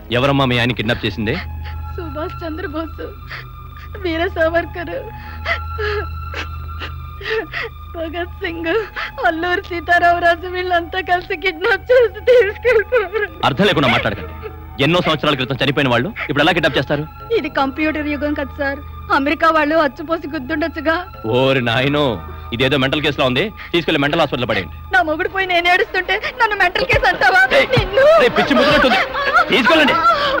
ఎవరమ్మా మీ ఆయన కిడ్నాప్ చేసింది? సుభాష్ చంద్రబోసు, వీర సావర్కర్, భగత్ సింగ్, అల్లూరి సీతారామరాజు వీళ్ళంతా కలిసి కిడ్నాప్ చేసి తీసుకెళ్తారు. అర్థం లేకుండా మాట్లాడకండి. ఎన్నో సంవత్సరాల క్రితం చనిపోయిన వాళ్ళు ఇప్పుడు ఎలా కిడ్నాప్ చేస్తారు? ఇది కంప్యూటర్ యుగం కదా సార్. అమెరికా వాళ్ళు అచ్చుపోసి గుద్దుండొచ్చుగా. ఓరి నాయనో, ఇదేదో మెంటల్ కేసులో ఉంది. తీసుకెళ్లి మెంటల్ హాస్పిటల్ పడేయండి. నా మొగుడు పోయి నేను ఏడుస్తుంటే నన్ను మెంటల్ కేసు అంటావా? పిచ్చి ముద్దునట్టుంది. తీసుకెళ్ళండి.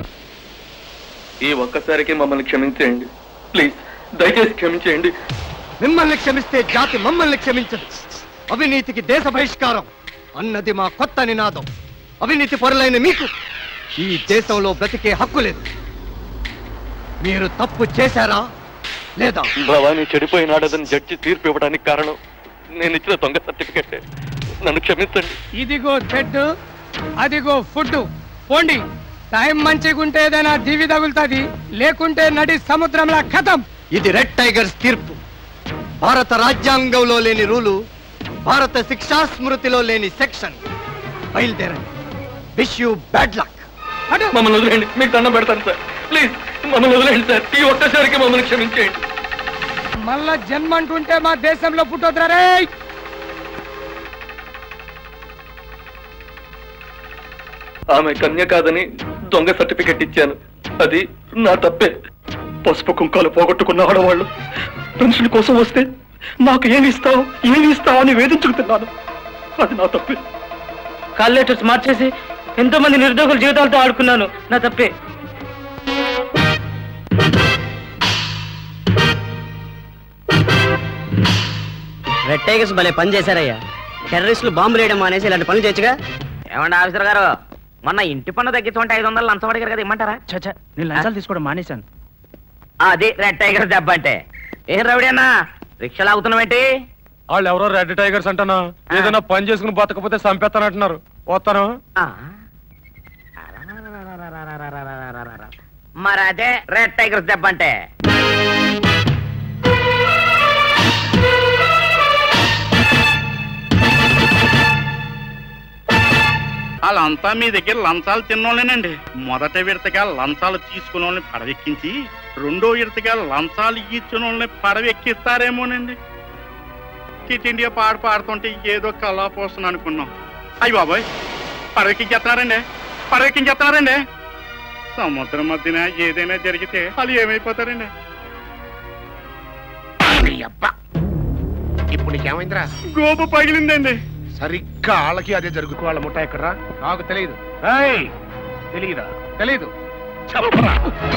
ఈ ఒక్కసారికి మమ్మల్ని క్షమించేయండి ప్లీజ్, దయచేసి క్షమించేయండి. మిమ్మల్ని క్షమిస్తే జాతి మమ్మల్ని క్షమించదు. అవినీతికి దేశ బహిష్కారం అన్నది మా కొత్త నినాదం. అవినీతి పరులైన మీకు ఈ దేశంలో బ్రతికే హక్కు లేదు. మీరు తప్పు చేశారా లేదా? భవానీ చెడిపోయినాడదని జడ్జి తీర్పు ఇవ్వడానికి కారణం నేను ఇచ్చిన దొంగ సర్టిఫికెట్. నన్ను క్షమించండి. ఇదిగో బెడ్, అదిగో ఫుడ్. పోండి. టైం మంచిగుంటే ఏదైనా దివి తగులుతుంది, లేకుంటే నడి సముద్రంలా ఖతం. ఇది రెడ్ టైగర్స్ తీర్పు. భారత రాజ్యాంగంలో లేని రూలు, భారత శిక్షా స్మృతిలో లేని సెక్షన్. బయలుదేరండి. Wish you bad luck. మమ్మల్ని వదిలేయండి, మీకు దండం పెడతాను సార్. ప్లీజ్ మమ్మల్ని వదిలేయండి సార్. ఈ ఒక్కసారికి మమ్మల్ని క్షమించేయండి. మళ్ళా జన్మ అంటుంటే మా దేశంలో పుట్టొద్దురా రే. ఆమె కన్య కాదని దొంగ సర్టిఫికెట్ ఇచ్చాను. అది నా తప్పే. పసుపు కుంకాలు పోగొట్టుకున్న ఆడవాళ్ళు పెన్షన్ కోసం వస్తే నాకు ఏమి ఇస్తావు అని వేధించుకుతున్నాను. అది నా తప్పే. కాల్ లెటర్స్ మార్చేసి ఎంతో మంది నిర్దోషుల జీవితాలతో ఆడుకున్నాను. నా తప్పే. రెడ్ టైగర్స్ భలే పని చేశారయ్యా. టెర్రరిస్టులు బాంబులు వేయడం మానేసి ఇలాంటి పనులు చేయొచ్చుగా. ఏమండి ఆఫీసర్ గారు, మొన్న ఇంటి పన్ను తగ్గించుకుంటే 500 లంచం అడిగారు కదా, ఇమ్మంటారా? చచ్చా, నేను లంచాలు తీసుకోవడం మానేశాను. అది రెడ్ టైగర్స్ దెబ్బ అంటే. ఏ రౌడీ అన్నా రిక్షా లాగుతున్నావేంటి? వాళ్ళు ఎవరో రెడ్ టైగర్స్ అంటానా, ఏదైనా పని చేసుకుని బతకపోతే చంపేస్తానంటున్నారు. వస్తాను. మరి అదే రెడ్ టైగర్స్ దెబ్బ అంటే. వాళ్ళంతా మీ దగ్గర లంచాలు తిన్నోళ్ళేనండి. మొదట విడతగా లంచాలు తీసుకున్న వాళ్ళని పడవెక్కించి రెండో విడతగా లంచాలు ఇచ్చిన వాళ్ళని పడవెక్కిస్తారేమోనండి. కిట్ ఇండియా పాట పాడుతుంటే ఏదో కళాపోసన అనుకున్నాం. అయ్యి బాబాయ్, పడవెక్కించేస్తున్నారండి. సముద్రం మధ్యన ఏదైనా జరిగితే వాళ్ళు ఏమైపోతారండి? ఇప్పుడు నీకేమైందిరా? గోపు పగిలిందండి. సరిగ్గా వాళ్ళకి అదే జరుగుతూ. వాళ్ళ ముఠా ఎక్కడరా? నాకు తెలియదు. తెలీదా? తెలీదు. చెప్పరా.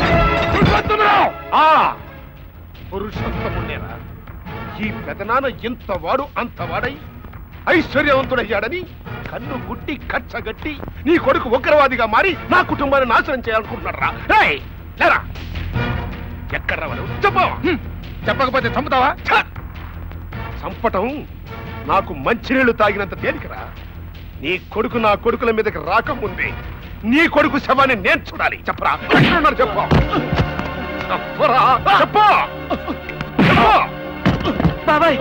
పురుషోత్తమునేరా. ఈ పెదనాన్న ఇంత వాడు అంత వాడై ఐశ్వర్యవంతుడయ్యాడని కన్ను గుట్టి కచ్చగట్టి నీ కొడుకు ఉగ్రవాదిగా మారి నా కుటుంబాన్ని నాశనం చేయాలనుకుంటున్నారా? లేరా, ఎక్కడ రావాలి చెప్పవా? చెప్పకపోతే చంపుతావా? చంపటం నాకు మంచినీళ్లు తాగినంత తేలికరా. నీ కొడుకు నా కొడుకుల మీదకి రాకముందే నీ కొడుకు శవాన్ని నేను చూడాలి. చెప్పరా, ఎక్కడున్నారు చెప్పు. చెప్పరా, చెప్పు. బాబాయ్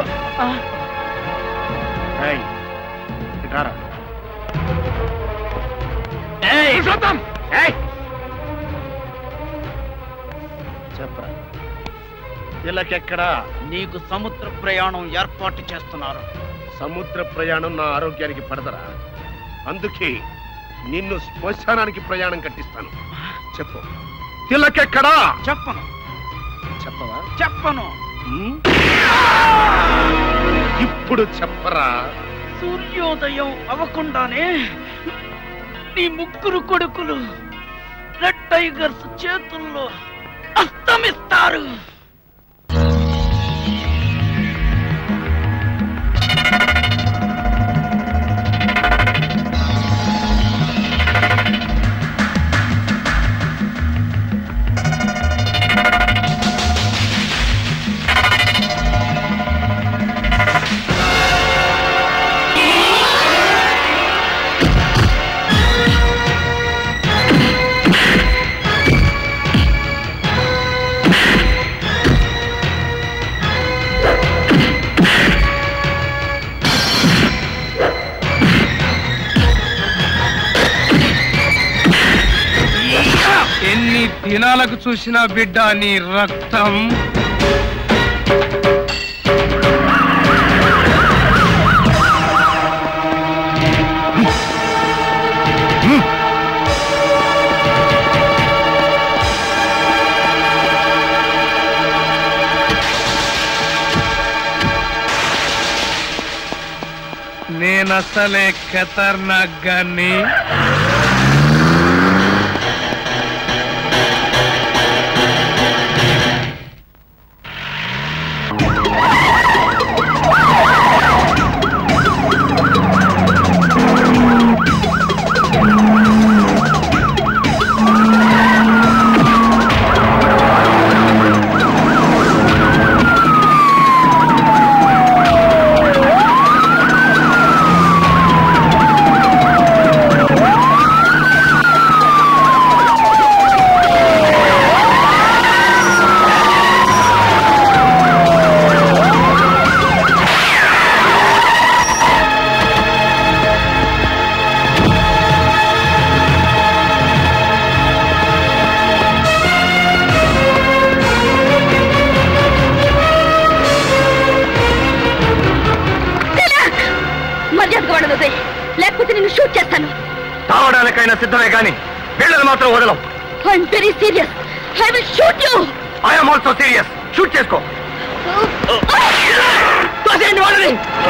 చెప్పరా, ఇలాకెక్కడా? నీకు సముద్ర ప్రయాణం ఏర్పాటు చేస్తున్నారు. సముద్ర ప్రయాణం నా ఆరోగ్యానికి పడదరా. అందుకే నిన్ను శ్మశానానికి ప్రయాణం కట్టిస్తాను. చెప్పు, తిలకెక్కడా? చెప్పను. చెప్పవా? చెప్పను. ఇప్పుడు చెప్పరా. సూర్యోదయం అవ్వకుండానే నీ ముగ్గురు కొడుకులు రెడ్ టైగర్స్ చేతుల్లో అస్తమిస్తారు. దినాలకు చూసిన బిడ్డ నీ రక్తం నేనసలే ఖతర్నాక్ గాన్ని. లేకపోతే నేను షూట్ చేస్తాను. తావడానికైనా సిద్ధమే కానీ వీళ్ళని మాత్రం వదలం. I'm very serious. I will shoot you. I am also serious. Shoot చేసుకో. తోసేయండి వాళ్ళని.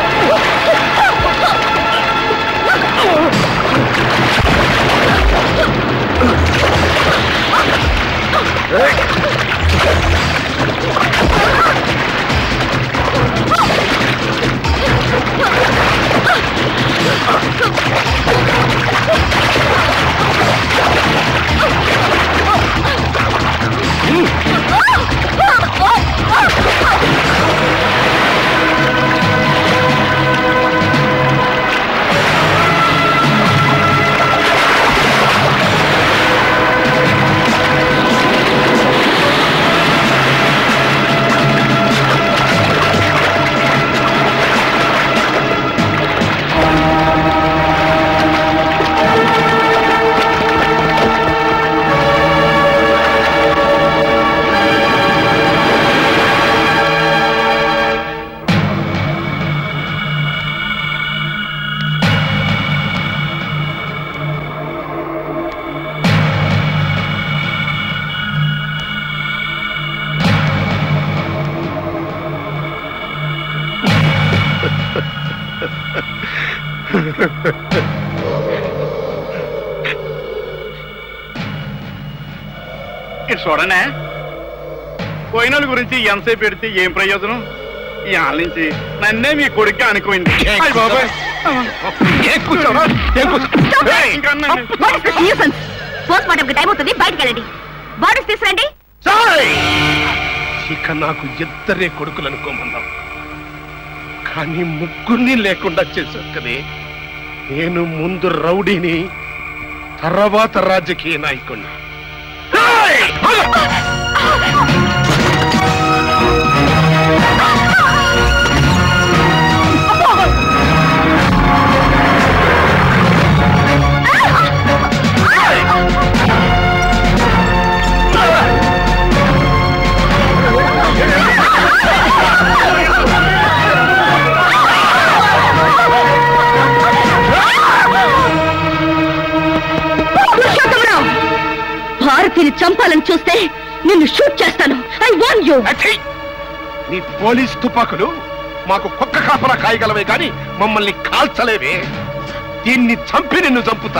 చూడనే పోయిన గురించి ఎంతసేపు పెడితే ఏం ప్రయోజనం? ఈ ఆళ్ళ నుంచి నన్నే మీ కొడుకు అనుకోయింది. టైం అవుతుంది, బయటకు వెళ్ళండి. బాడీస్ తీసుకురండి. ఇక నాకు ఇద్దరే కొడుకులు అనుకోమన్నాం, కానీ ముగ్గురిని లేకుండా చేశావు కదే. నేను ముందు రౌడీని, తర్వాత రాజకీయ నాయకుడిని. భారతిని చంపాలని చూస్తే నిన్ను షూట్ చేస్తాను. I warn you. నీ పోలీస్ తుపాకులు మాకు కుక్క కాపలా కాయగలవే కానీ మమ్మల్ని కాల్చలేవే. దీన్ని చంపి నిన్ను చంపుతా.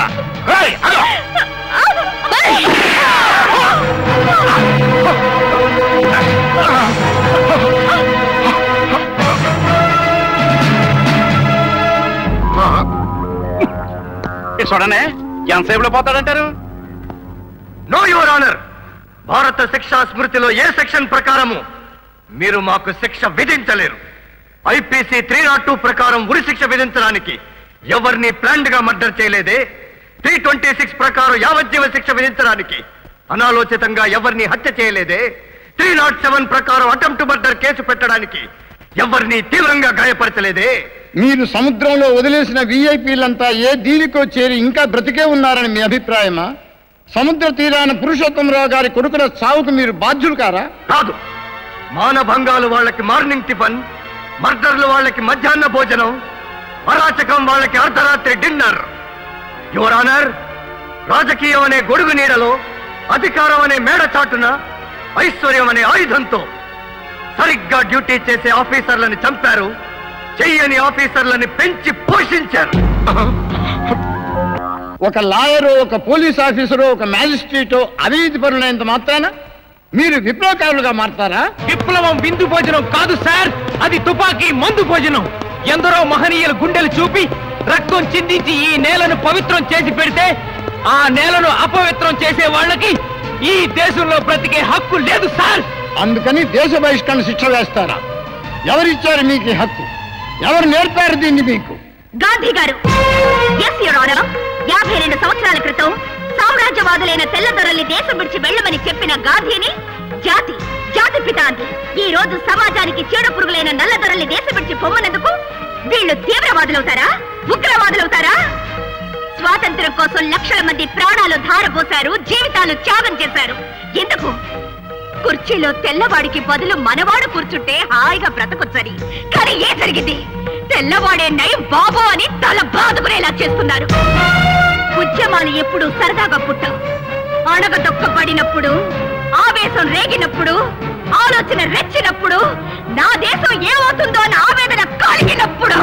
చూడనే ఎంతసేపులో పోతాడంటారు? నో యువర్ ఆనర్, భారత శిక్షా స్మృతిలో ఏ సెక్షన్ ప్రకారము మీరు మాకు శిక్ష విధించలేరు. ఐపీసీ 302 ప్రకారం ఉరి శిక్ష విధించడానికి ఎవరిని ప్లాన్డ్ గా మర్డర్ చేయలేదే. 326 ప్రకారం యావజ్జీవ శిక్ష విధించడానికి అనాలోచితంగా ఎవరిని హత్య చేయలేదే. 307 ప్రకారం అటెంప్ట్ మర్డర్ కేసు పెట్టడానికి ఎవరిని తీవ్రంగా గాయపరచలేదే. మీరు సముద్రంలో వదిలేసిన విఐపీలంతా ఏ దీనికో చేరి ఇంకా బ్రతికే ఉన్నారని మీ అభిప్రాయమా? సముద్ర తీరాన పురుషోత్తమరావు గారి కొడుకుల చావుకు మీరు బాధ్యులు కారా? కాదు. మానభంగాలు వాళ్ళకి మార్నింగ్ టిఫన్, మర్డర్లు వాళ్ళకి మధ్యాహ్న భోజనం, అరాచకం వాళ్ళకి అర్ధరాత్రి డిన్నర్. యువర్ ఆనర్, రాజకీయం అనే గొడుగు నీడలో, అధికారం అనే మేడ చాటున, ఐశ్వర్యం అనే ఆయుధంతో సరిగ్గా డ్యూటీ చేసే ఆఫీసర్లని చంపారు. చెయ్యని ఆఫీసర్లని పెంచి పోషించారు. ఒక లాయరు, ఒక పోలీస్ ఆఫీసరు, ఒక మ్యాజిస్ట్రేటో అవినీతి పరులైనంత మాత్రాన మీరు విప్లవకారులుగా మారతారా? విప్లవం విందు భోజనం కాదు సార్, అది తుపాకీ మందు భోజనం. ఎందరో మహనీయుల గుండెలు చూపి రక్తం చిందించి ఈ నేలను పవిత్రం చేసి పెడితే ఆ నేలను అపవిత్రం చేసే వాళ్ళకి ఈ దేశంలో బ్రతికే హక్కు లేదు సార్. అందుకని దేశ బహిష్కరణ శిక్ష వేస్తారా? ఎవరిచ్చారు మీకు ఈ హక్కు? ఎవరు నేర్పారు దీన్ని మీకు? గాంధీ గారు. Yes your honour. 52 సంవత్సరాల క్రితం సామ్రాజ్యవాదులైన తెల్లదొరల్ని దేశం విడిచి వెళ్ళమని చెప్పిన గాంధీని జాతి పిత అంది. ఈ రోజు సమాజానికి చీడ పురుగులైన నల్లదొరల్ని దేశం విడిచి పొమ్మనందుకు వీళ్ళు తీవ్రవాదులవుతారా, ఉగ్రవాదులవుతారా? స్వాతంత్ర్యం కోసం లక్షల మంది ప్రాణాలు ధారపోశారు, జీవితాలు త్యాగం చేశారు. ఎందుకు? కుర్చీలో తెల్లవాడికి బదులు మనవాడు కూర్చుంటే హాయిగా బ్రతకొచ్చని. కానీ ఏం జరిగింది? తెల్లవాడే నయం బాబు అని తల బాదుకునేలా చేస్తున్నారు. ఉద్యమాలు ఎప్పుడు సరదాగా పుట్టవు. అణగదొక్కబడినప్పుడు, ఆవేశం రేగినప్పుడు, ఆలోచన రెచ్చినప్పుడు, నా దేశం ఏమవుతుందో అని ఆవేదన కలిగినప్పుడు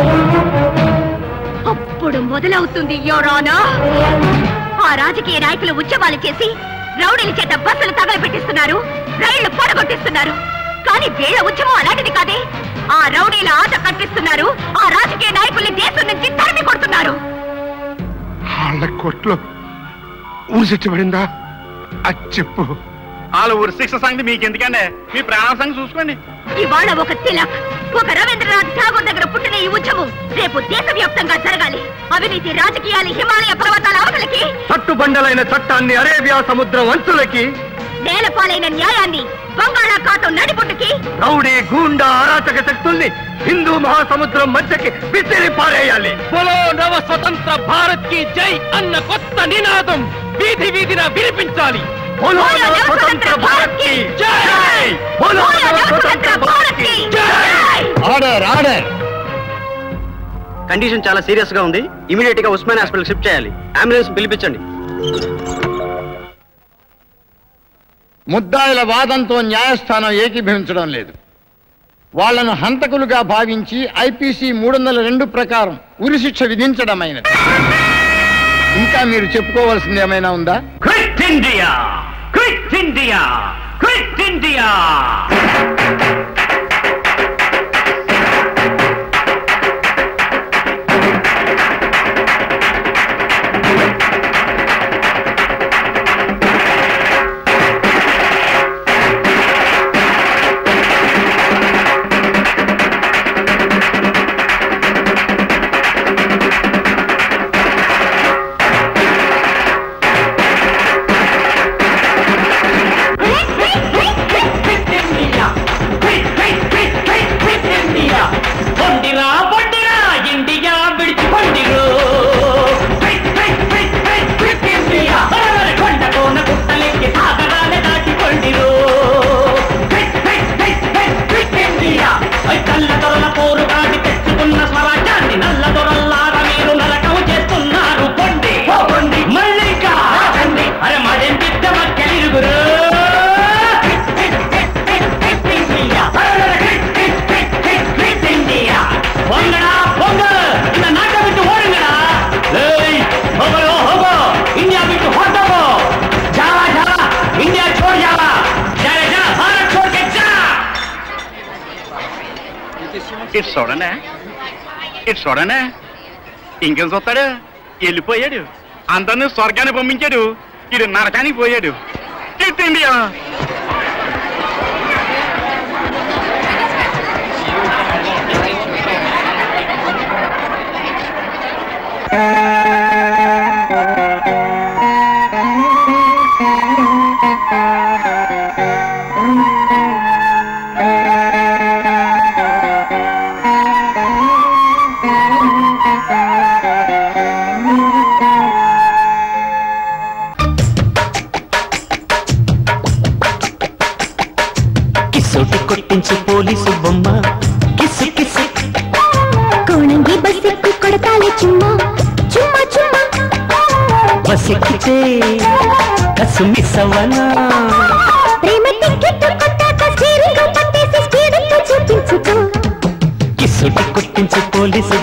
అప్పుడు మొదలవుతుంది యువర్ ఆనర్. ఆ రాజకీయ నాయకులు ఉద్యమాలు చేసి రౌడీల చేత బస్సులు తగలబెట్టిస్తున్నారు, రైళ్లు పొడగొట్టిస్తున్నారు. కానీ వీళ్ళ ఉద్యమం అలాంటిది కాదే. ఆ రౌడీల ఆట కట్టిస్తున్నారు, ఆ రాజకీయ నాయకుల్ని దేశం నుంచి తరిమి కొడుతున్నారు. వాళ్ళ కోట్లో ఊరు చచ్చిపడిందా? అది చెప్పు. వాళ్ళ ఊరి శిక్ష సంగతి మీకెందుకండి, మీ ప్రాణ సంగతి చూసుకోండి. ఇవాళ ఒక తిలక్, ఒక రవీంద్రనాథ్ ఠాగూర్ దగ్గర పుట్టిన ఈ ఉద్యమం రేపు దేశవ్యాప్తంగా జరగాలి. అవినీతి రాజకీయాలు హిమాలయ పర్వతాల అవతలకి, చట్టుబండలైన చట్టాన్ని అరేబియా సముద్రం అంచులకి, నేలపాలైన న్యాయాన్ని బంగాళాఖాతం నడిపుట్టుకి, రౌడీ గూండా అరాచక శక్తుల్ని హిందూ మహాసముద్రం మధ్యకి విసిరి పారేయాలి. బోలో నవ స్వతంత్ర భారత్ కి జై అన్న కొత్త నినాదం వీధి వీధిన వినిపించాలి. బోలో నవ స్వతంత్ర భారత్ కి జై! బోలో నవ స్వతంత్ర భారత్ కి జై! Order order. కండిషన్ చాలా సీరియస్ గా ఉంది. ఇమీడియట్ గా ఉస్మాన్ హాస్పిటల్ షిఫ్ట్ చేయాలి. అంబులెన్స్ పిలిపించండి. ముద్దాయిల వాదంతో న్యాయస్థానం ఏకీభవించడం లేదు. వాళ్లను హంతకులుగా భావించి ఐపీసీ 302 ప్రకారం ఉరిశిక్ష విధించడమైనది. ఇంకా మీరు చెప్పుకోవాల్సింది ఏమైనా ఉందా? Quit India, quit India, quit India. ఇటు చూడనే ఇంకేం చూస్తాడు? వెళ్ళిపోయాడు. అందరినీ స్వర్గాన్ని పంపించాడు, ఇది నరకానికి పోయాడు. Quit India. చుమ్మా చుమ్మా చుమ్మా బసిక్కితే కసుమి సవనా ప్రేమ టికెట్ కొట్టాక స్టీరింగ్ పట్టేసి స్పీడ్ చూపించుకో కిసుటి కొట్టించు పోలీసు